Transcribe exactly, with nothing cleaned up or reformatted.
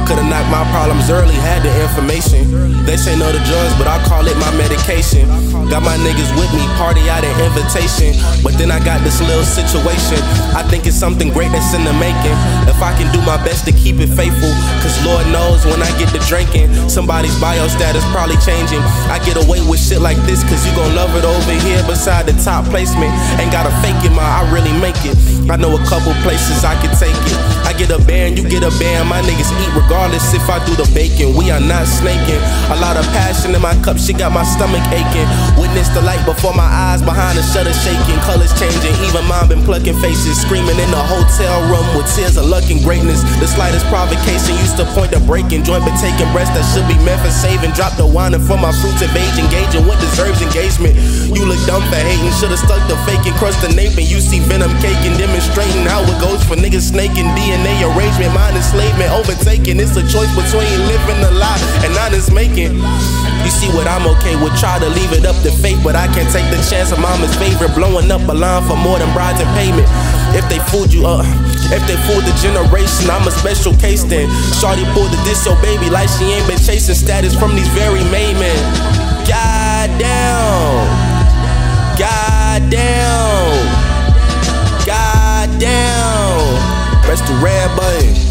Could've knocked my problems early, had the information. They say no to drugs, but I call it my medication. Got my niggas with me, party out an invitation. But then I got this little situation. I think it's something great that's in the making. If I can do my best to keep it faithful, cause Lord knows when I get to drinking, somebody's bio status probably changing. I get away with shit like this cause you gon' love it over here beside the top placement. Ain't gotta fake it, ma, I really make it. I know a couple places I can take it. I get a band, you get a band. My niggas eat regardless if I do the bacon. We are not snaking. A lot of passion in my cup, she got my stomach aching. Witness the light before my eyes, behind the shutter shaking. Colors changing, even mine been plucking faces. Screaming in the hotel room with tears of luck and greatness. The slightest provocation used to point to breaking. Joint but taking breaths that should be meant for saving. Drop the wine and for my fruits of age. Engaging what deserves engagement. You look dumb for hating, should've stuck the faking. Crushed the naping, you see venom caking. Demonstrating how it goes for niggas snaking. D N A arrangement, mind enslavement, overtaking. It's a choice between living a lie and honest making. You see what I'm okay with, try to leave it up to fate, but I can't take the chance of mama's favorite blowing up a line for more than bribes and payment. If they fooled you up, if they fooled the generation, I'm a special case then. Shawty pulled the diss your baby like she ain't been chasing status from these very made men. God damn, God damn, God damn. Press the red button.